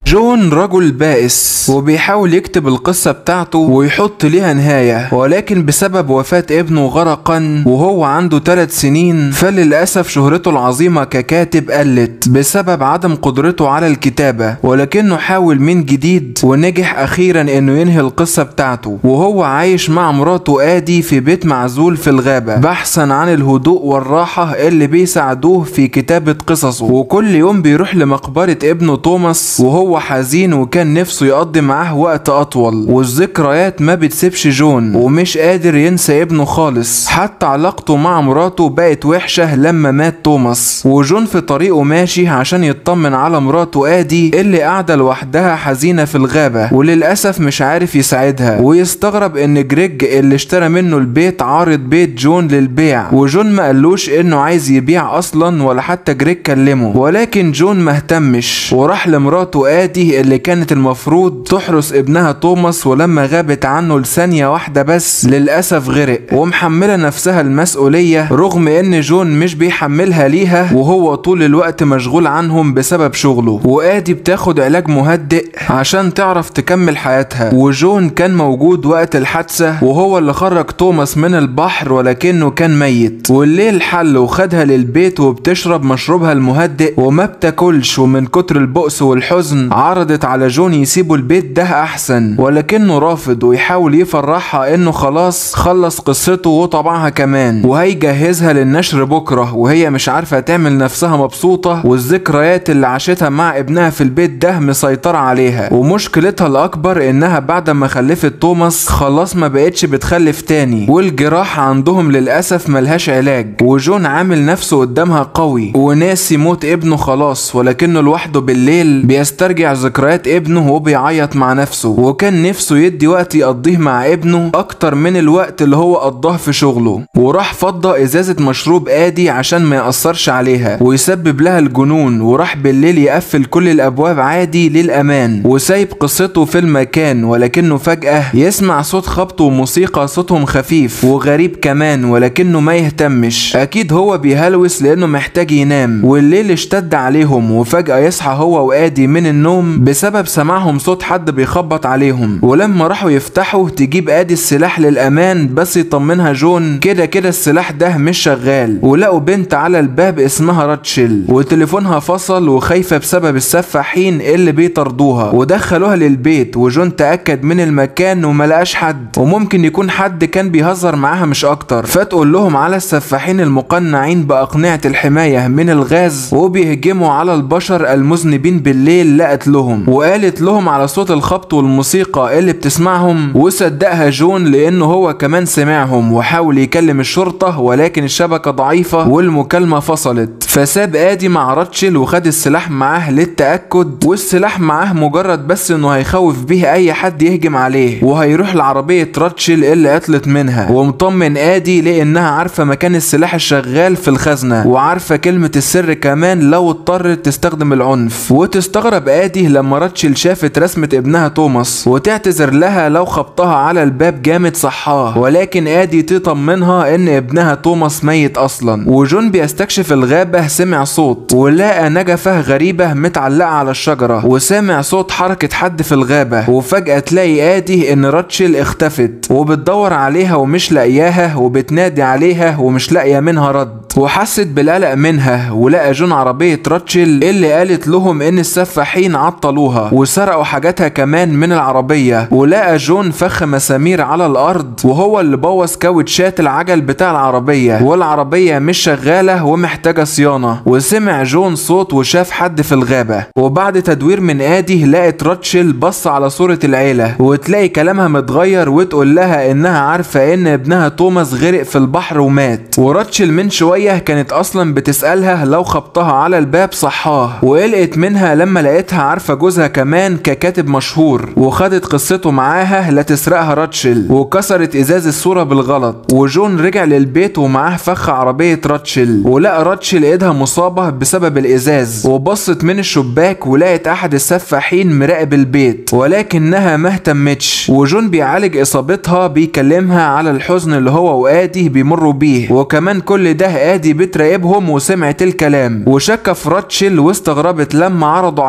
جون رجل بائس وبيحاول يكتب القصة بتاعته ويحط ليها نهاية، ولكن بسبب وفاة ابنه غرقا وهو عنده 3 سنين فللأسف شهرته العظيمة ككاتب قلت بسبب عدم قدرته على الكتابة، ولكنه حاول من جديد ونجح أخيرا انه ينهي القصة بتاعته وهو عايش مع مراته آدي في بيت معزول في الغابة بحثا عن الهدوء والراحة اللي بيساعدوه في كتابة قصصه. وكل يوم بيروح لمقبرة ابنه توماس وهو حزين وكان نفسه يقضي معاه وقت اطول، والذكريات ما بتسيبش جون ومش قادر ينسى ابنه خالص، حتى علاقته مع مراته بقت وحشة لما مات توماس. وجون في طريقه ماشي عشان يطمن على مراته آدي اللي قاعدة لوحدها حزينة في الغابة وللأسف مش عارف يساعدها، ويستغرب ان جريج اللي اشترى منه البيت عارض بيت جون للبيع، وجون ما قالوش انه عايز يبيع اصلا ولا حتى جريج كلمه، ولكن جون مهتمش وراح لمراته آدي اللي كانت المفروض تحرس ابنها توماس، ولما غابت عنه لثانية واحدة بس للأسف غرق، ومحملة نفسها المسؤولية رغم ان جون مش بيحملها ليها وهو طول الوقت مشغول عنهم بسبب شغله. وآدي بتاخد علاج مهدئ عشان تعرف تكمل حياتها، وجون كان موجود وقت الحادثة وهو اللي خرج توماس من البحر ولكنه كان ميت، والليل حل وخدها للبيت وبتشرب مشروبها المهدئ وما بتاكلش، ومن كتر البؤس والحزن عرضت على جون يسيبوا البيت ده احسن، ولكنه رافض ويحاول يفرحها انه خلاص خلص قصته وطبعها كمان وهيجهزها للنشر بكره، وهي مش عارفة تعمل نفسها مبسوطة والذكريات اللي عاشتها مع ابنها في البيت ده مسيطرة عليها. ومشكلتها الاكبر انها بعد ما خلفت توماس خلاص ما بقتش بتخلف تاني، والجراحة عندهم للأسف ملهاش علاج، وجون عامل نفسه قدامها قوي وناسي موت ابنه خلاص، ولكنه لوحده بالليل بيسترجع ذكريات ابنه وبيعيط مع نفسه، وكان نفسه يدي وقت يقضيه مع ابنه اكتر من الوقت اللي هو قضاه في شغله، وراح فضى ازازة مشروب آدي عشان ما يأثرش عليها ويسبب لها الجنون، وراح بالليل يقفل كل الابواب عادي للأمان وسايب قصته في المكان، ولكنه فجأة يسمع صوت خبط وموسيقى صوتهم خفيف وغريب كمان، ولكنه ما يهتمش، اكيد هو بيهلوس لانه محتاج ينام. والليل اشتد عليهم وفجأة يصحى هو وآدي من النوم بسبب سماعهم صوت حد بيخبط عليهم، ولما راحوا يفتحوا تجيب آدي السلاح للأمان بس يطمنها جون كده كده السلاح ده مش شغال، ولقوا بنت على الباب اسمها راتشل وتليفونها فصل وخايفة بسبب السفاحين اللي بيطردوها، ودخلوها للبيت وجون تأكد من المكان وملقاش حد وممكن يكون حد كان بيهزر معاها مش اكتر، فتقول لهم على السفاحين المقنعين بأقنعة الحماية من الغاز وبيهجموا على البشر المذنبين بالليل لقت لهم، وقالت لهم على صوت الخبط والموسيقى اللي بتسمعهم، وصدقها جون لانه هو كمان سمعهم وحاول يكلم الشرطة ولكن الشبكة ضعيفة والمكالمة فصلت، فساب آدي مع راتشل وخد السلاح معاه للتأكد، والسلاح معاه مجرد بس انه هيخوف به اي حد يهجم عليه، وهيروح لعربية راتشل اللي قتلت منها، ومطمن آدي لانها عارفة مكان السلاح الشغال في الخزنة وعارفة كلمة السر كمان لو اضطرت تستخدم العنف. وتستغرب آدي لما راتشل شافت رسمة ابنها توماس وتعتذر لها لو خبطها على الباب جامد صحاه، ولكن آدي تطمنها ان ابنها توماس ميت اصلا. وجون بيستكشف الغابة سمع صوت ولقى نجفة غريبة متعلقة على الشجرة، وسامع صوت حركة حد في الغابة، وفجأة تلاقي آدي ان راتشل اختفت وبتدور عليها ومش لاقياها وبتنادي عليها ومش لاقيه منها رد، وحست بالقلق منها، ولقى جون عربية راتشل اللي قالت لهم ان السفاحين عطلوها وسرقوا حاجاتها كمان من العربية، ولقى جون فخ مسامير على الارض وهو اللي بوظ كاوتشات العجل بتاع العربية، والعربية مش شغالة ومحتاجة صيانة، وسمع جون صوت وشاف حد في الغابة، وبعد تدوير من آدي لقت راتشل بص على صورة العيلة وتلاقي كلامها متغير وتقول لها انها عارفة ان ابنها توماس غرق في البحر ومات، وراتشل من شوية كانت اصلا بتسألها لو خبطها على الباب صحاه، وقلقت منها لما لقيتها عارفة جوزها كمان ككاتب مشهور، وخدت قصته معاها لا تسرقها راتشل وكسرت ازاز الصورة بالغلط. وجون رجع للبيت ومعاه فخ عربية راتشل، ولقى راتشل ايدها مصابة بسبب الازاز، وبصت من الشباك ولقت احد السفاحين مراقب البيت ولكنها ما اهتمتش، وجون بيعالج اصابتها بيكلمها على الحزن اللي هو وآدي بيمروا بيه، وكمان كل ده آدي بتراقبهم وسمعت الكلام وشك في راتشل واستغربت لما عرضوا عليها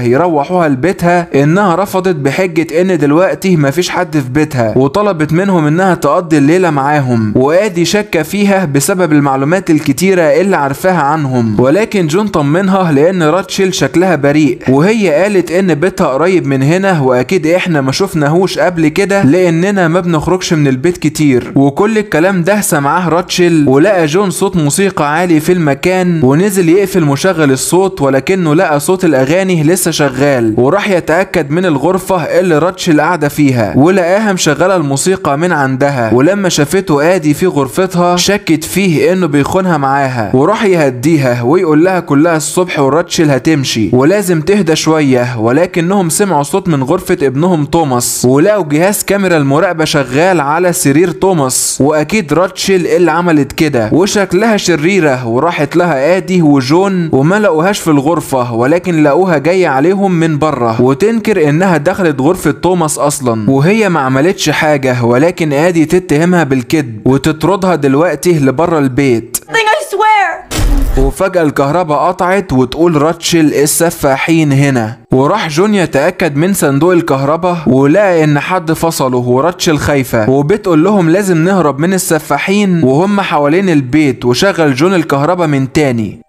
يروحوها لبيتها انها رفضت بحجة ان دلوقتي مفيش حد في بيتها، وطلبت منهم انها تقضي الليلة معاهم. وادي شك فيها بسبب المعلومات الكتيرة اللي عارفاها عنهم، ولكن جون طمنها لان راتشل شكلها بريء، وهي قالت ان بيتها قريب من هنا واكيد احنا ما شفناهوش قبل كده لاننا ما بنخرجش من البيت كتير. وكل الكلام ده سمعه راتشل، ولقى جون صوت موسيقى عالي في المكان ونزل يقفل مشغل الصوت، ولكنه لقى صوت الاغاني لسه شغال، وراح يتاكد من الغرفه اللي راتشل قاعده فيها ولقاها مشغله الموسيقى من عندها. ولما شافته ادي في غرفتها شكت فيه انه بيخونها معاها، وراح يهديها ويقول لها كلها الصبح وراتشل هتمشي ولازم تهدى شويه. ولكنهم سمعوا صوت من غرفه ابنهم توماس، ولقوا جهاز كاميرا المراقبه شغال على سرير توماس، واكيد راتشل اللي عملت كده وشكلها شريره. وراحت لها ادي وجون وما لقوهاش في الغرفه، ولكن لقوها جايه عليهم من بره، وتنكر انها دخلت غرفه توماس اصلا وهي ما عملتش حاجه، ولكن ادي تتهمها بالكذب وتطردها دلوقتي لبره البيت. وفجأة الكهرباء قطعت وتقول راتشل السفاحين هنا. وراح جون يتأكد من صندوق الكهرباء ولقى ان حد فصله، وراتشل خايفة وبتقول لهم لازم نهرب من السفاحين وهم حوالين البيت، وشغل جون الكهرباء من تاني.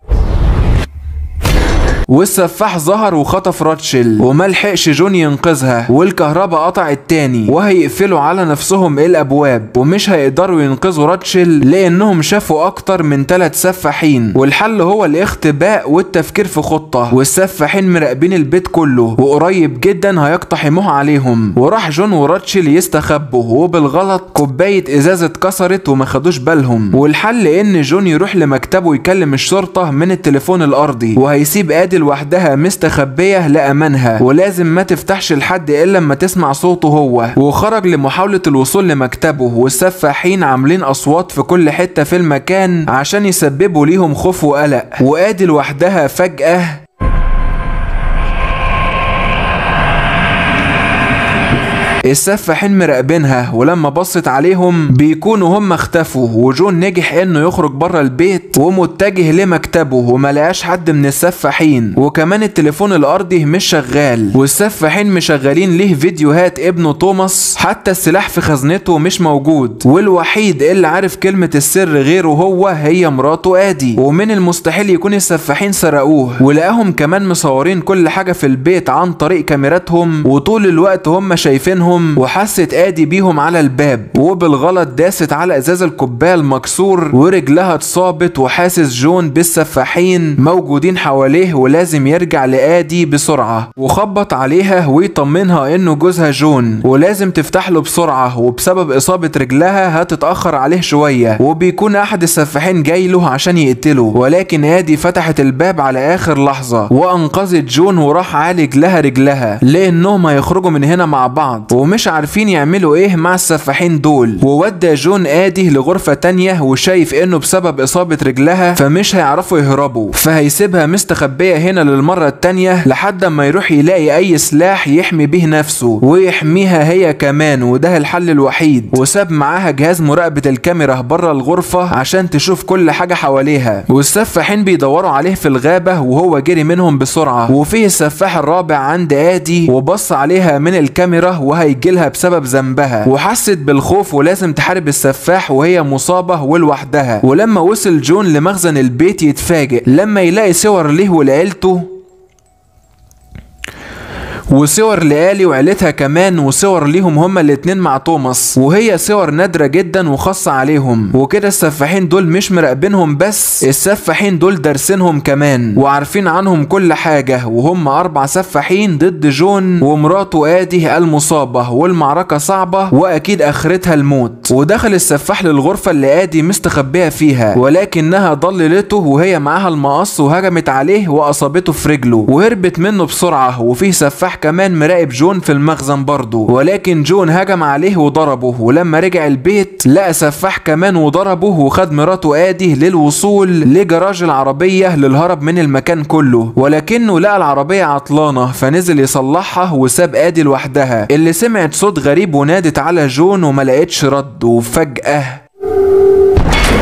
والسفاح ظهر وخطف راتشل وملحقش جون ينقذها، والكهرباء قطعت تاني وهيقفلوا على نفسهم الابواب ومش هيقدروا ينقذوا راتشل لانهم شافوا اكتر من 3 سفاحين. والحل هو الاختباء والتفكير في خطة، والسفاحين مراقبين البيت كله وقريب جدا هيقتحموه عليهم. وراح جون وراتشل يستخبوا، وبالغلط كوباية ازاز اتكسرت وما خدوش بالهم. والحل ان جون يروح لمكتبه يكلم الشرطة من التليفون الارضي، وهيسيب ادي لوحدها مستخبية لأمانها ولازم ما تفتحش لحد إلا لما تسمع صوته هو. وخرج لمحاولة الوصول لمكتبه، والسفاحين عاملين أصوات في كل حتة في المكان عشان يسببوا ليهم خوف وقلق. وآدي لوحدها فجأة السفاحين مراقبينها، ولما بصت عليهم بيكونوا هم اختفوا. وجون نجح انه يخرج بره البيت ومتجه لمكتبه وما لقاش حد من السفاحين، وكمان التليفون الارضي مش شغال، والسفاحين مشغلين ليه فيديوهات ابنه توماس، حتى السلاح في خزنته مش موجود، والوحيد اللي عارف كلمة السر غيره هي مراته ادي. ومن المستحيل يكون السفاحين سرقوه، ولقاهم كمان مصورين كل حاجة في البيت عن طريق كاميراتهم، وطول الوقت هم شايفينهم. وحست ادي بيهم على الباب، وبالغلط داست على ازاز الكوبايه المكسور ورجلها اتصابت. وحاسس جون بالسفاحين موجودين حواليه ولازم يرجع لادي بسرعه، وخبط عليها ويطمنها انه جوزها جون ولازم تفتح له بسرعه، وبسبب اصابه رجلها هتتاخر عليه شويه، وبيكون احد السفاحين جاي له عشان يقتله. ولكن ادي فتحت الباب على اخر لحظه وانقذت جون، وراح عالج لها رجلها لانهم هيخرجوا من هنا مع بعض ومش عارفين يعملوا ايه مع السفاحين دول. وودى جون ادي لغرفة تانية، وشايف انه بسبب اصابة رجلها فمش هيعرفوا يهربوا، فهيسيبها مستخبية هنا للمرة التانية لحد ما يروح يلاقي اي سلاح يحمي به نفسه ويحميها هي كمان، وده الحل الوحيد. وساب معاها جهاز مراقبة الكاميرا بره الغرفة عشان تشوف كل حاجة حواليها. والسفاحين بيدوروا عليه في الغابة وهو جري منهم بسرعة، وفيه السفاح الرابع عند ادي وبص عليها من الكاميرا وهيجيلها بسبب ذنبها، وحست بالخوف ولازم تحارب السفاح وهي مصابة ولوحدها. ولما وصل جون لمخزن البيت يتفاجئ لما يلاقي صور ليه ولعيلته وصور لآلي وعيلتها كمان، وصور ليهم هما الاتنين مع توماس، وهي صور نادرة جدا وخاصة عليهم. وكده السفاحين دول مش مراقبينهم بس، السفاحين دول دارسينهم كمان وعارفين عنهم كل حاجة، وهم 4 سفاحين ضد جون ومراته آدي المصابة، والمعركة صعبة واكيد اخرتها الموت. ودخل السفاح للغرفة اللي آدي مستخبية فيها، ولكنها ضللته وهي معاها المقص وهجمت عليه واصابته في رجله وهربت منه بسرعة. وفيه سفاح كمان مراقب جون في المخزن برضه، ولكن جون هجم عليه وضربه، ولما رجع البيت لقى سفاح كمان وضربه وخد مراته آدي للوصول لجراج العربية للهرب من المكان كله. ولكنه لقى العربية عطلانة فنزل يصلحها وساب آدي لوحدها، اللي سمعت صوت غريب ونادت على جون وما لقتش رد. وفجأة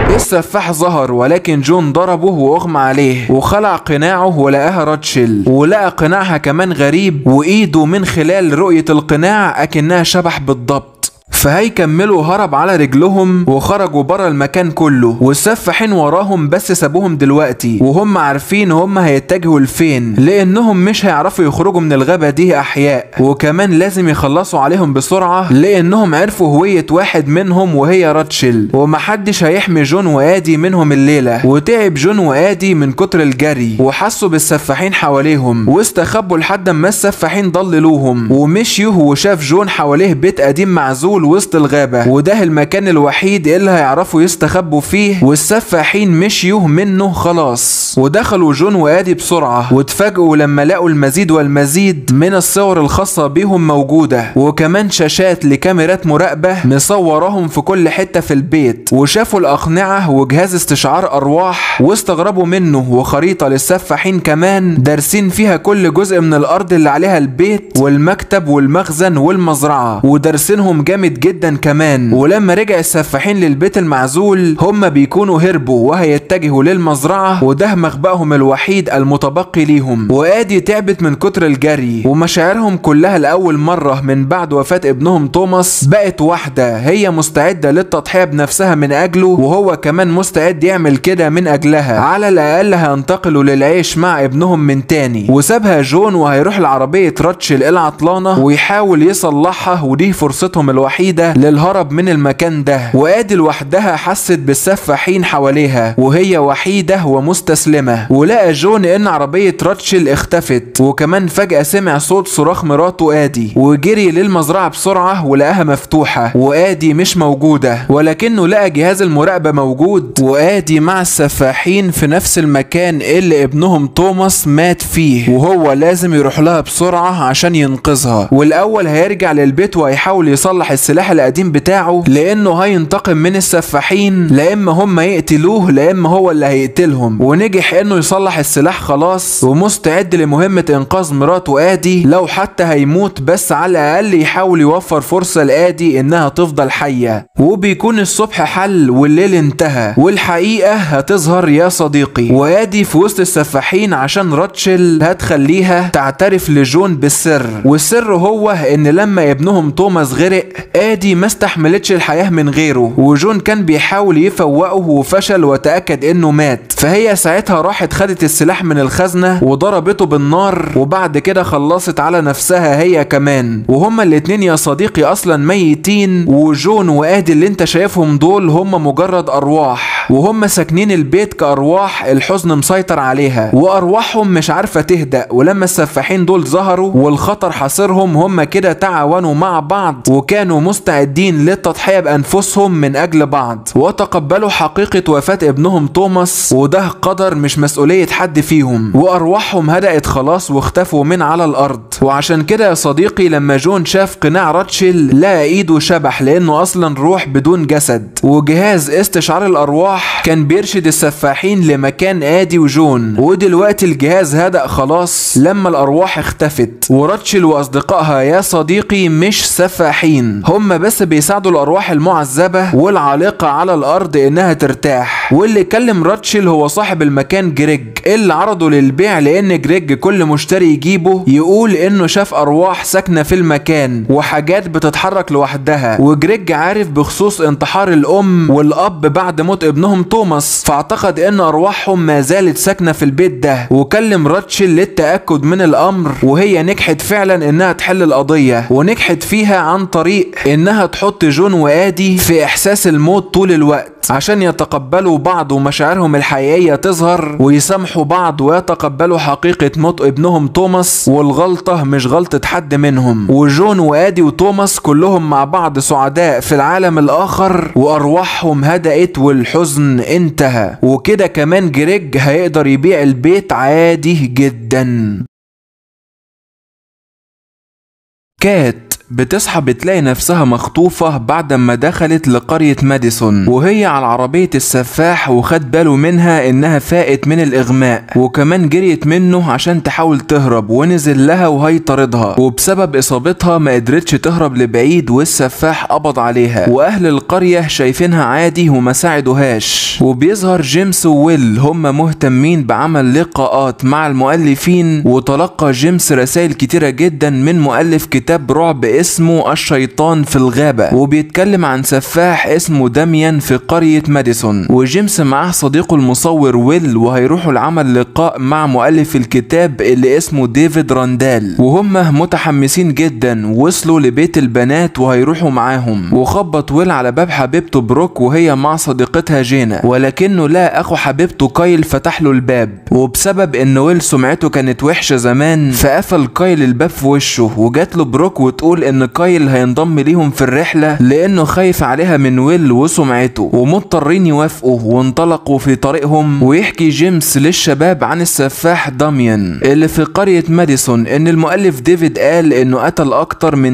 السفاح ظهر ولكن جون ضربه واغمى عليه وخلع قناعه ولقاها راتشل، ولقى قناعها كمان غريب وايده من خلال رؤية القناع اكنها شبح بالضبط. فهيكملوا هرب على رجلهم وخرجوا برا المكان كله، والسفاحين وراهم بس سابوهم دلوقتي وهم عارفين هم هيتجهوا لفين، لانهم مش هيعرفوا يخرجوا من الغابة دي احياء، وكمان لازم يخلصوا عليهم بسرعة لانهم عرفوا هوية واحد منهم وهي راتشل، ومحدش هيحمي جون وادي منهم الليلة. وتعب جون وادي من كتر الجري وحسوا بالسفاحين حواليهم واستخبوا لحد ما السفاحين ضللوهم ومشيوا، وشاف جون حواليه بيت قديم معزول وسط الغابة، وده المكان الوحيد اللي هيعرفوا يستخبوا فيه، والسفاحين مشيوا منه خلاص. ودخلوا جون وادي بسرعة واتفاجئوا لما لقوا المزيد والمزيد من الصور الخاصة بيهم موجودة، وكمان شاشات لكاميرات مراقبة مصوراهم في كل حتة في البيت، وشافوا الأقنعة وجهاز استشعار أرواح واستغربوا منه، وخريطة للسفاحين كمان دارسين فيها كل جزء من الأرض اللي عليها البيت والمكتب والمخزن والمزرعة، ودارسينهم جامد جدا كمان. ولما رجع السفاحين للبيت المعزول هم بيكونوا هربوا وهيتجهوا للمزرعة، وده مخبأهم الوحيد المتبقي ليهم. وادي تعبت من كتر الجري ومشاعرهم كلها لأول مرة من بعد وفاة ابنهم توماس بقت واحدة، هي مستعدة للتضحية بنفسها من أجله وهو كمان مستعد يعمل كده من أجلها، على الأقل هينتقلوا للعيش مع ابنهم من تاني. وسابها جون وهيروح لعربية راتشل العطلانة ويحاول يصلحها، ودي فرصتهم الوحيدة للهرب من المكان ده. وادي لوحدها حست بالسفاحين حواليها وهي وحيدة ومستسلمة، ولقى جون ان عربية راتشل اختفت، وكمان فجأة سمع صوت صراخ مراته ادي وجري للمزرعة بسرعة ولقاها مفتوحة وادي مش موجودة، ولكنه لقى جهاز المراقبة موجود وادي مع السفاحين في نفس المكان اللي ابنهم توماس مات فيه، وهو لازم يروح لها بسرعة عشان ينقذها. والاول هيرجع للبيت وهيحاول يصلح السلاح القديم بتاعه لانه هينتقم من السفاحين، لا اما هم يقتلوه لا اما هو اللي هيقتلهم. ونجح انه يصلح السلاح خلاص ومستعد لمهمة انقاذ مراته ادي لو حتى هيموت، بس على الاقل يحاول يوفر فرصة لادي انها تفضل حية. وبيكون الصبح حل والليل انتهى والحقيقة هتظهر يا صديقي، وادي في وسط السفاحين عشان راتشل هتخليها تعترف لجون بالسر، والسر هو ان لما ابنهم توماس غرق ادي ما استحملتش الحياة من غيره، وجون كان بيحاول يفوقه وفشل وتأكد انه مات، فهي ساعتها راحت خدت السلاح من الخزنة وضربته بالنار، وبعد كده خلصت على نفسها هي كمان. وهما الاتنين يا صديقي اصلا ميتين، وجون وادي اللي انت شايفهم دول هم مجرد ارواح، وهم ساكنين البيت كارواح الحزن مسيطر عليها وارواحهم مش عارفة تهدأ. ولما السفاحين دول ظهروا والخطر حاصرهم هم كده تعاونوا مع بعض وكانوا مستعدين للتضحية بأنفسهم من أجل بعض، وتقبلوا حقيقة وفاة ابنهم توماس، وده قدر مش مسؤولية حد فيهم، وأرواحهم هدأت خلاص واختفوا من على الأرض. وعشان كده يا صديقي لما جون شاف قناع راتشل لقى ايده شبح لأنه أصلا روح بدون جسد، وجهاز استشعار الأرواح كان بيرشد السفاحين لمكان آدي وجون، ودلوقتي الجهاز هدأ خلاص لما الأرواح اختفت. وراتشل وأصدقائها يا صديقي مش سفاحين، هم بس بيساعدوا الأرواح المعذبة والعالقة على الأرض إنها ترتاح. واللي كلم راتشل هو صاحب المكان جريج اللي عرضه للبيع، لأن جريج كل مشتري يجيبه يقول إنه شاف أرواح ساكنة في المكان وحاجات بتتحرك لوحدها، وجريج عارف بخصوص انتحار الأم والأب بعد موت ابنهم توماس، فاعتقد إن أرواحهم ما زالت ساكنة في البيت ده، وكلم راتشل للتأكد من الأمر، وهي نجحت فعلا إنها تحل القضية، ونجحت فيها عن طريق إنها تحط جون وآدي في إحساس الموت طول الوقت عشان يتقبلوا بعض ومشاعرهم الحقيقية تظهر ويسامحوا بعض ويتقبلوا حقيقة موت ابنهم توماس، والغلطة مش غلطة حد منهم. وجون وآدي وتوماس كلهم مع بعض سعداء في العالم الآخر، وأرواحهم هدأت والحزن انتهى، وكده كمان جريج هيقدر يبيع البيت عادي جدا. كات بتصحى بتلاقي نفسها مخطوفة بعد ما دخلت لقرية ماديسون، وهي على عربية السفاح وخد باله منها انها فاقت من الاغماء، وكمان جريت منه عشان تحاول تهرب ونزل لها وهي طاردها، وبسبب اصابتها ما قدرتش تهرب لبعيد والسفاح قبض عليها، واهل القرية شايفينها عادي وما ساعدوهاش. وبيظهر جيمس وويل هم مهتمين بعمل لقاءات مع المؤلفين، وتلقى جيمس رسائل كتيرة جدا من مؤلف كتاب رعب اسمه الشيطان في الغابة، وبيتكلم عن سفاح اسمه داميان في قرية ماديسون، وجيمس معاه صديقه المصور ويل، وهيروحوا لعمل لقاء مع مؤلف الكتاب اللي اسمه ديفيد راندال، وهم متحمسين جدا. وصلوا لبيت البنات وهيروحوا معاهم، وخبط ويل على باب حبيبته بروك وهي مع صديقتها جينا، ولكنه لا اخو حبيبته كايل فتح له الباب، وبسبب ان ويل سمعته كانت وحشة زمان فقفل كايل الباب في وشه، وجات له بروك وتقول ان كايل هينضم ليهم في الرحلة لانه خايف عليها من ويل وسمعته، ومضطرين يوافقوا. وانطلقوا في طريقهم، ويحكي جيمس للشباب عن السفاح داميان اللي في قرية ماديسون ان المؤلف ديفيد قال انه قتل اكتر من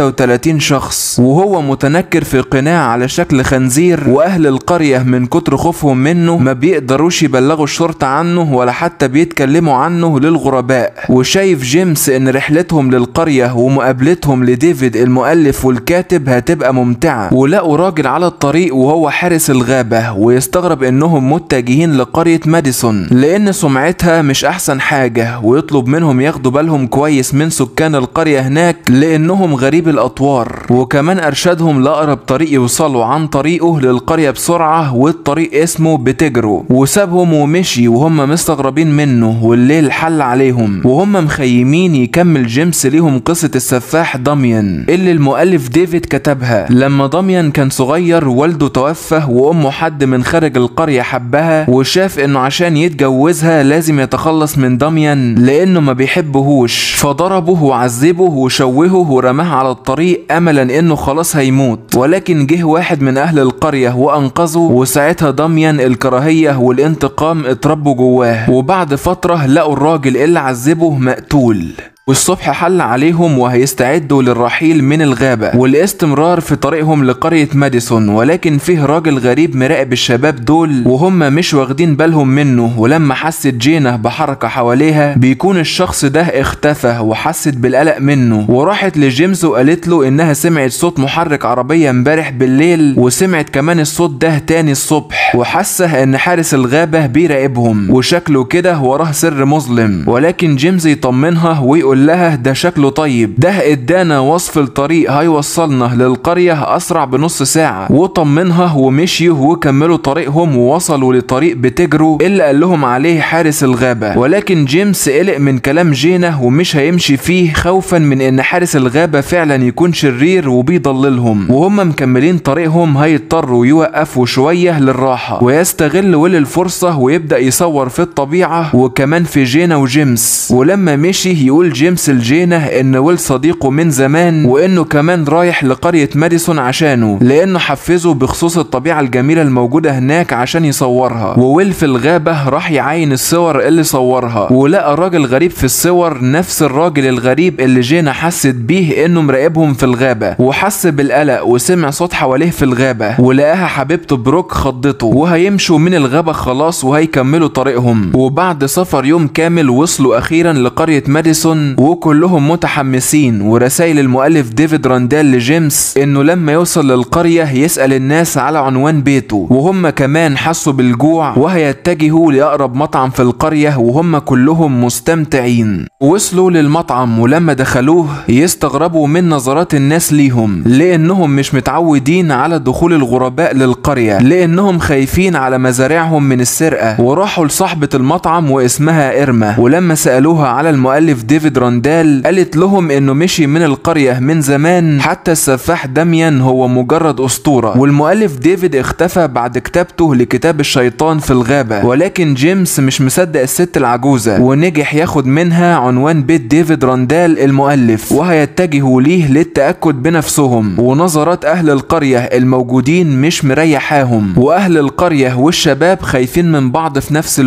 33 شخص، وهو متنكر في قناع على شكل خنزير، واهل القرية من كتر خوفهم منه ما بيقدروش يبلغوا الشرطة عنه ولا حتى بيتكلموا عنه للغرباء. وشايف جيمس ان رحلتهم للقرية ومقابلتهم لديفيد المؤلف والكاتب هتبقى ممتعة، ولقوا راجل على الطريق وهو حارس الغابة، ويستغرب انهم متجهين لقرية ماديسون لان سمعتها مش احسن حاجة، ويطلب منهم ياخدوا بالهم كويس من سكان القرية هناك لانهم غريب الاطوار، وكمان ارشدهم لاقرب طريق يوصلوا عن طريقه للقرية بسرعة، والطريق اسمه بتجرو، وسابهم ومشي وهم مستغربين منه. والليل حل عليهم وهم مخيمين يكمل جيمس ليهم قصة السفاح داميان اللي المؤلف ديفيد كتبها. لما داميان كان صغير والده توفى، وامه حد من خارج القرية حبها، وشاف انه عشان يتجوزها لازم يتخلص من داميان لانه ما بيحبهوش، فضربه وعذبه وشوهه ورماه على الطريق املا انه خلاص هيموت. ولكن جه واحد من اهل القرية وانقذه، وساعتها داميان الكراهية والانتقام اتربوا جواه، وبعد فترة لقوا الراجل اللي عذبه مقتول. والصبح حل عليهم وهيستعدوا للرحيل من الغابة والاستمرار في طريقهم لقرية ماديسون، ولكن فيه راجل غريب مراقب الشباب دول وهم مش واخدين بالهم منه. ولما حست جينا بحركة حواليها بيكون الشخص ده اختفى، وحست بالقلق منه، وراحت لجيمس وقالت له انها سمعت صوت محرك عربية امبارح بالليل، وسمعت كمان الصوت ده تاني الصبح، وحاسه ان حارس الغابة بيراقبهم وشكله كده وراه سر مظلم. ولكن جيمس يطمنها ويقول لها ده شكله طيب، ده ادانا وصف الطريق هيوصلنا للقرية اسرع بنص ساعة. وطمنها ومشيوا وكملوا طريقهم ووصلوا لطريق بتجرو اللي قال لهم عليه حارس الغابة. ولكن جيمس قلق من كلام جينا ومش هيمشي فيه خوفا من ان حارس الغابة فعلا يكون شرير وبيضللهم، وهم مكملين طريقهم هيضطروا يوقفوا شوية للراحة. ويستغل ويل الفرصة ويبدأ يصور في الطبيعة وكمان في جينا وجيمس. ولما مشي يقول جيمس لجينا ان ويل صديقه من زمان، وانه كمان رايح لقرية ماديسون عشانه لانه حفزه بخصوص الطبيعة الجميلة الموجودة هناك عشان يصورها. وويل في الغابة راح يعاين الصور اللي صورها، ولقى راجل غريب في الصور نفس الراجل الغريب اللي جينا حست بيه انه مراقبهم في الغابة، وحس بالقلق وسمع صوت حواليه في الغابة، ولقاها حبيبته بروك خضته. وهيمشوا من الغابة خلاص وهيكملوا طريقهم. وبعد سفر يوم كامل وصلوا اخيرا لقرية ماديسون وكلهم متحمسين. ورسائل المؤلف ديفيد راندال لجيمس انه لما يوصل للقرية يسأل الناس على عنوان بيته، وهم كمان حسوا بالجوع وهيتجهوا لأقرب مطعم في القرية وهم كلهم مستمتعين. وصلوا للمطعم ولما دخلوه يستغربوا من نظرات الناس ليهم لانهم مش متعودين على دخول الغرباء للقرية لانهم خايفين على مزارعهم من السرقة. وراحوا لصاحبة المطعم واسمها إرما، ولما سألوها على المؤلف ديفيد راندال قالت لهم انه مشي من القرية من زمان، حتى السفاح داميان هو مجرد اسطورة. والمؤلف ديفيد اختفى بعد كتابته لكتاب الشيطان في الغابة. ولكن جيمس مش مصدق الست العجوزة ونجح ياخد منها عنوان بيت ديفيد راندال المؤلف، وهيتجهوا ليه للتأكد بنفسهم. ونظرات اهل القرية الموجودين مش مريحاهم، واهل القرية والشباب خايفين من بعض في نفس الوقت.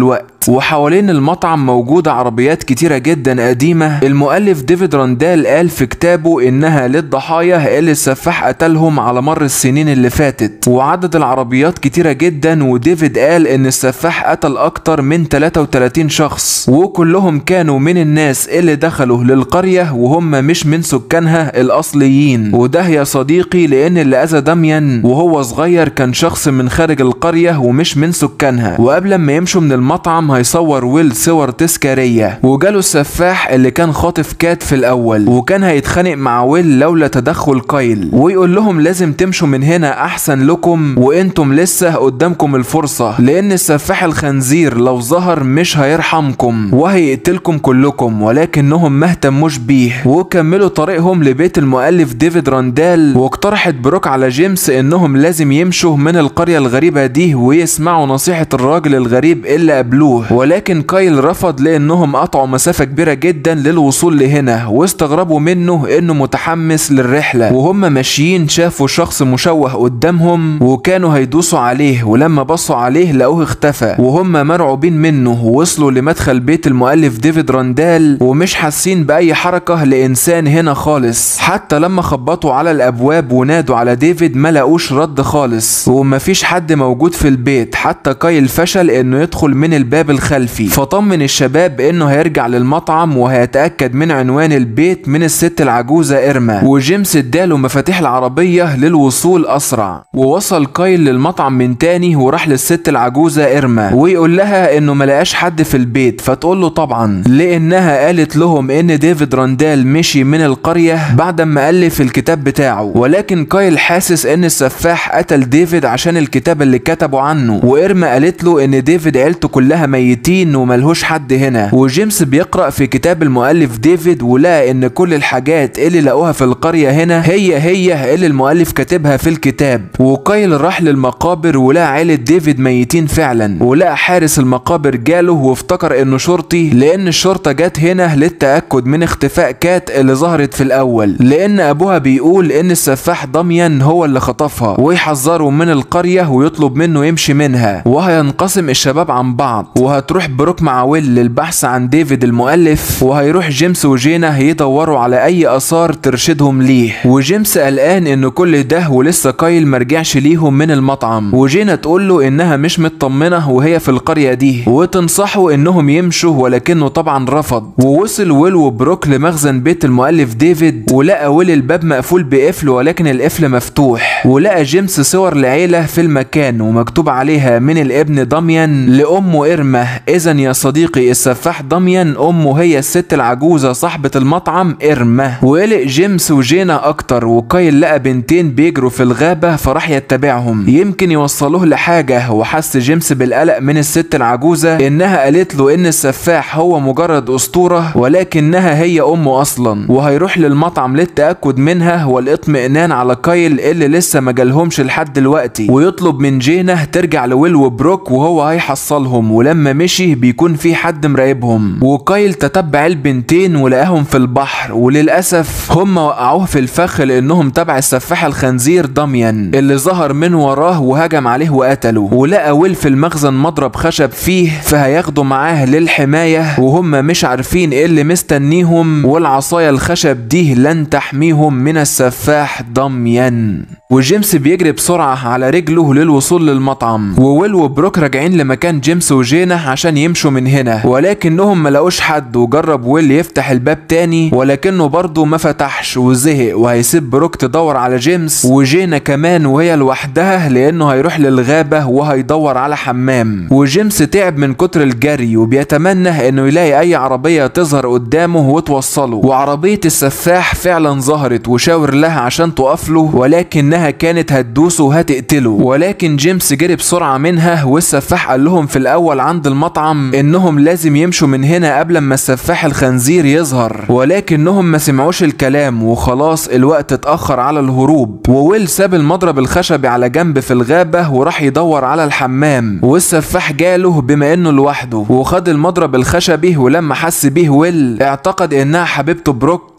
وحوالين المطعم موجودة عربيات كتيرة جدا قديمة. المؤلف ديفيد راندال قال في كتابه انها للضحايا اللي السفاح قتلهم على مر السنين اللي فاتت، وعدد العربيات كتيرة جدا. وديفيد قال ان السفاح قتل اكتر من 33 شخص، وكلهم كانوا من الناس اللي دخلوا للقرية وهم مش من سكانها الاصليين. وده يا صديقي لان اللي اذى داميان وهو صغير كان شخص من خارج القرية ومش من سكانها. وقبل ما يمشوا من المطعم هيصور ويل صور تذكارية، وجاله السفاح اللي كان خاطف كات في الاول، وكان هيتخانق مع ويل لولا تدخل كايل، ويقول لهم لازم تمشوا من هنا احسن لكم وانتم لسه قدامكم الفرصة، لان السفاح الخنزير لو ظهر مش هيرحمكم وهيقتلكم كلكم. ولكنهم ما اهتموش بيه وكملوا طريقهم لبيت المؤلف ديفيد راندال. واقترحت بروك على جيمس انهم لازم يمشوا من القرية الغريبة دي ويسمعوا نصيحة الراجل الغريب اللي قابلوه، ولكن كايل رفض لانهم قطعوا مسافة كبيرة جدا للوصول لهنا، واستغربوا منه انه متحمس للرحلة. وهم ماشيين شافوا شخص مشوه قدامهم وكانوا هيدوسوا عليه، ولما بصوا عليه لقوه اختفى وهم مرعوبين منه. ووصلوا لمدخل بيت المؤلف ديفيد راندال ومش حاسين بأي حركة لإنسان هنا خالص، حتى لما خبطوا على الأبواب ونادوا على ديفيد ما لقوش رد خالص، ومفيش حد موجود في البيت. حتى كايل فشل انه يدخل من الباب الخلفي، فطمن الشباب انه هيرجع للمطعم وهيتأكد من عنوان البيت من الست العجوزة إرما. وجيمس اداله مفاتيح العربية للوصول أسرع. ووصل كايل للمطعم من تاني وراح للست العجوزة إرما ويقول لها انه ملقاش حد في البيت، فتقول له طبعا لانها قالت لهم ان ديفيد راندال مشي من القرية بعد ما ألف الكتاب بتاعه. ولكن كايل حاسس ان السفاح قتل ديفيد عشان الكتاب اللي كتبه عنه، وإرما قالت له ان ديفيد عيلته كلها ميتين وملهوش حد هنا. وجيمس بيقرأ في كتاب المؤلف ديفيد ولقى ان كل الحاجات اللي لقوها في القرية هنا هي اللي المؤلف كاتبها في الكتاب. وكايل راح للمقابر ولقى عيلة ديفيد ميتين فعلا، ولقى حارس المقابر جاله وافتكر انه شرطي لان الشرطة جت هنا للتأكد من اختفاء كات اللي ظهرت في الاول، لان ابوها بيقول ان السفاح داميان هو اللي خطفها، ويحذره من القرية ويطلب منه يمشي منها. وهينقسم الشباب عن بعض، وهتروح بروك مع ويل للبحث عن ديفيد المؤلف، وهيروح جيمس وجينا يدوروا على اي اثار ترشدهم ليه. وجيمس قلقان انه كل ده ولسه كايل مرجعش ليهم من المطعم، وجينا تقول له انها مش مطمنة وهي في القرية دي وتنصحه انهم يمشوا، ولكنه طبعا رفض. ووصل ويل وبروك لمخزن بيت المؤلف ديفيد، ولقى ويل الباب مقفول بقفل ولكن القفل مفتوح. ولقى جيمس صور لعيلة في المكان ومكتوب عليها من الابن داميان لأمه إرما. إذا يا صديقي السفاح داميان أمه هي الست العجوزة صاحبة المطعم إرما. وقلق جيمس وجينا أكتر، وكايل لقى بنتين بيجروا في الغابة فراح يتبعهم يمكن يوصلوه لحاجة. وحس جيمس بالقلق من الست العجوزة إنها قالت له إن السفاح هو مجرد أسطورة ولكنها هي أمه أصلا، وهيروح للمطعم للتأكد منها والاطمئنان على كايل اللي لسه ما جالهمش لحد دلوقتي. ويطلب من جينا ترجع لويل وبروك وهو هيحصلهم، ولما مشي بيكون في حد مراقبهم. وكايل تتبع البنتين ولقاهم في البحر، وللأسف هم وقعوه في الفخ لأنهم تبع السفاح الخنزير داميان اللي ظهر من وراه وهجم عليه وقتله. ولقى ويل في المخزن مضرب خشب فيه، فهياخدوا معاه للحماية وهم مش عارفين ايه اللي مستنيهم، والعصاية الخشب دي لن تحميهم من السفاح داميان. وجيمس بيجري بسرعة على رجله للوصول للمطعم، وويل وبروك راجعين لمكان جيمس وجينا عشان يمشوا من هنا، ولكنهم ملاقوش حد. وجرب ويل يفتح الباب تاني ولكنه برضه ما فتحش وزهق، وهيسيب بروك تدور على جيمس وجينا كمان وهي لوحدها لانه هيروح للغابة وهيدور على حمام. وجيمس تعب من كتر الجري وبيتمنى انه يلاقي اي عربية تظهر قدامه وتوصله. وعربية السفاح فعلا ظهرت وشاور لها عشان تقف له، ولكنها كانت هتدوسه وهتقتله. ولكن جيمس جري بسرعة منها، والسفاح قال لهم في الاول عند المطعم انهم لازم يمشوا من هنا قبل ما السفاح الخنزير يظهر، ولكنهم ما سمعوش الكلام وخلاص الوقت اتأخر على الهروب. وويل ساب المضرب الخشبي على جنب في الغابة وراح يدور على الحمام، والسفاح جاله بما انه لوحده وخد المضرب الخشبي. ولما حس بيه ويل اعتقد انها حبيبته بروك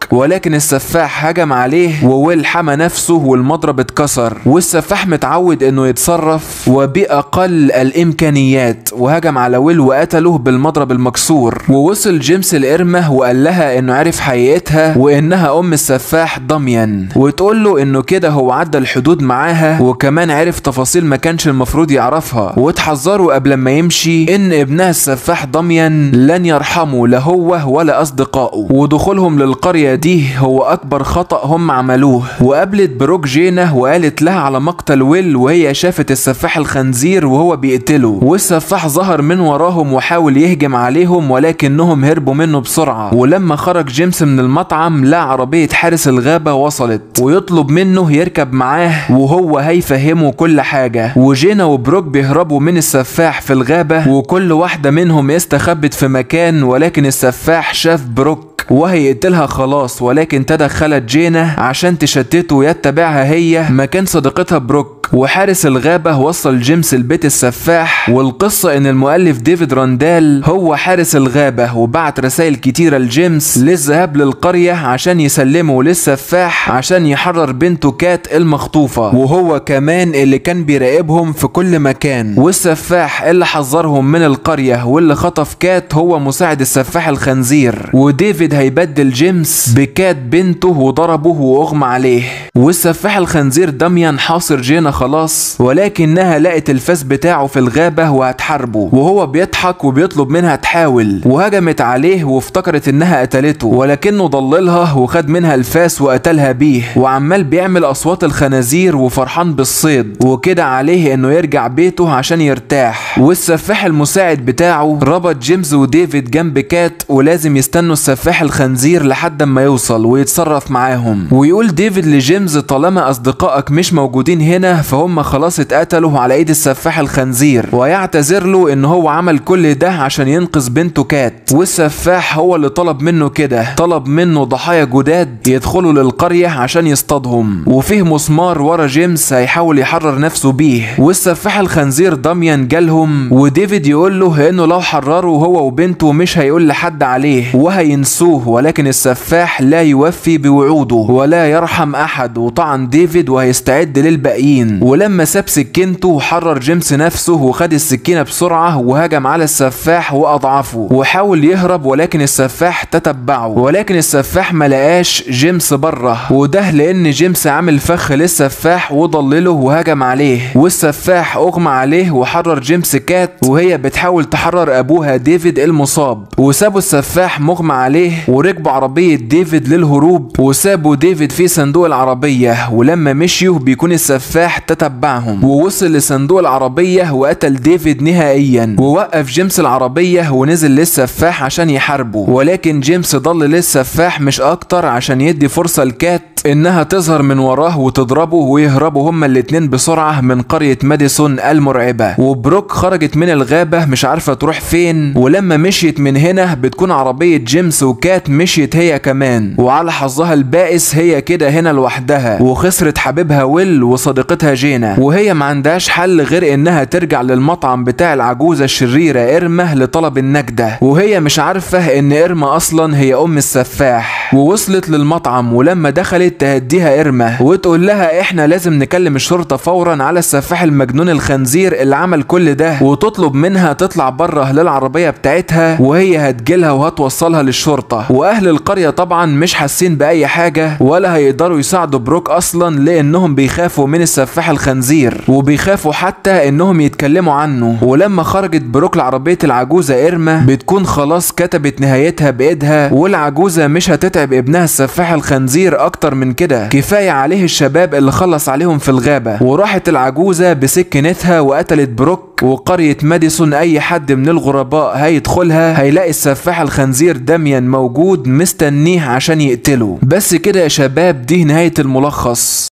ولكن السفاح هجم عليه وويل حمى نفسه والمضرب اتكسر، والسفاح متعود انه يتصرف وبأقل الامكانيات، وهجم على ويل وقتله بالمضرب المكسور. ووصل جيمس لإرما وقال لها انه عرف حقيقتها وانها ام السفاح داميان، وتقول له انه كده هو عدى الحدود معاها، وكمان عرف تفاصيل ما كانش المفروض يعرفها، وتحذره قبل ما يمشي ان ابنها السفاح داميان لن يرحمه لا هو ولا اصدقائه، ودخولهم للقرية دي هو اكبر خطأ هم عملوه. وقابلت بروك جينا وقالت لها على مقتل ويل، وهي شافت السفاح الخنزير وهو بيقتله، والسفاح ظهر من وراهم وحاول يهجم عليهم ولكنهم هربوا منه بسرعة. ولما خرج جيمس من المطعم لقى عربية حارس الغابة وصلت، ويطلب منه يركب معاه وهو هيفهمه كل حاجة. وجينا وبروك بيهربوا من السفاح في الغابة، وكل واحدة منهم استخبت في مكان، ولكن السفاح شاف بروك وهيقتلها خلاص، ولكن تدخلت جينا عشان تشتته ويتبعها هي مكان صديقتها بروك. وحارس الغابة وصل جيمس لبيت السفاح، والقصة ان المؤلف ديفيد راندال هو حارس الغابة، وبعت رسائل كتيرة لجيمس للذهاب للقرية عشان يسلمه للسفاح عشان يحرر بنته كات المخطوفة، وهو كمان اللي كان بيراقبهم في كل مكان. والسفاح اللي حذرهم من القرية واللي خطف كات هو مساعد السفاح الخنزير. وديفيد هيبدل جيمس بكات بنته وضربه واغمى عليه. والسفاح الخنزير داميان حاصر جينا خلاص، ولكنها لقت الفاس بتاعه في الغابة وهتحاربه، وهو بيضحك وبيطلب منها تحاول، وهجمت عليه وافتكرت انها قتلته، ولكنه ضللها وخد منها الفاس وقتلها بيه، وعمال بيعمل اصوات الخنازير وفرحان بالصيد، وكده عليه انه يرجع بيته عشان يرتاح. والسفاح المساعد بتاعه ربط جيمس وديفيد جنب كات، ولازم يستنوا السفاح الخنزير لحد ما يوصل ويتصرف معاهم. ويقول ديفيد لجيمس طالما اصدقائك مش موجودين هنا فهم خلاص اتقتلوا على ايد السفاح الخنزير، ويعتذر له ان هو عمل كل ده عشان ينقذ بنته كات. والسفاح هو اللي طلب منه كده، طلب منه ضحايا جداد يدخلوا للقرية عشان يصطادهم، وفيه مسمار ورا جيمس هيحاول يحرر نفسه بيه. والسفاح الخنزير داميان جالهم، وديفيد يقول له انه لو حرره هو وبنته مش هيقول لحد عليه وهينسوه، ولكن السفاح لا يوفي بوعوده ولا يرحم احد، وطعن ديفيد وهيستعد للباقيين. ولما ساب سكينته حرر جيمس نفسه وخد السكينة بسرعة وهجم على السفاح واضعفه، وحاول يهرب ولكن السفاح تتبعه، ولكن السفاح ملقاش جيمس بره، وده لان جيمس عامل فخ للسفاح وضلله وهجم عليه. والسفاح اغمى عليه وحرر جيمس كات وهي بتحاول تحرر ابوها ديفيد المصاب، وسابوا السفاح مغمى عليه وركبوا عربية ديفيد للهروب، وسابوا ديفيد في صندوق العربية. ولما مشيوا بيكون السفاح تتبعهم ووصل لصندوق العربية وقتل ديفيد نهائيا، ووقف جيمس العربية ونزل للسفاح عشان يحاربه، ولكن جيمس ضل للسفاح مش اكتر عشان يدي فرصة لكات انها تظهر من وراه وتضربه ويهربوا هما الاتنين بسرعة من قرية ماديسون المرعبة. وبروك خرجت من الغابة مش عارفة تروح فين، ولما مشيت من هنا بتكون عربية جيمس وكات مشيت هي كمان، وعلى حظها البائس هي كده هنا لوحدها، وخسرت حبيبها ويل وصديقتها جينا، وهي ما عندهاش حل غير انها ترجع للمطعم بتاع العجوزة الشريرة إرما لطلب النجدة، وهي مش عارفة ان إرما اصلا هي ام السفاح. ووصلت للمطعم، ولما دخلت تهديها إرما وتقول لها احنا لازم نكلم الشرطة فورا على السفاح المجنون الخنزير اللي عمل كل ده، وتطلب منها تطلع بره للعربية بتاعتها وهي هتجيلها وهتوصلها للشرطة. واهل القرية طبعا مش حاسين بأي حاجة ولا هيقدروا يساعدوا بروك اصلا لانهم بيخافوا من السفاح الخنزير، وبيخافوا حتى انهم يتكلموا عنه. ولما خرجت بروك لعربية العجوزة إرما بتكون خلاص كتبت نهايتها بايدها، والعجوزة مش هتتعب ابنها السفاح الخنزير اكتر من كده، كفاية عليه الشباب اللي خلص عليهم في الغابة. وراحت العجوزة بسكينتها وقتلت بروك. وقرية ماديسون اي حد من الغرباء هيدخلها هيلاقي السفاح الخنزير داميان موجود مستنيه عشان يقتله. بس كده يا شباب، دي نهاية الملخص.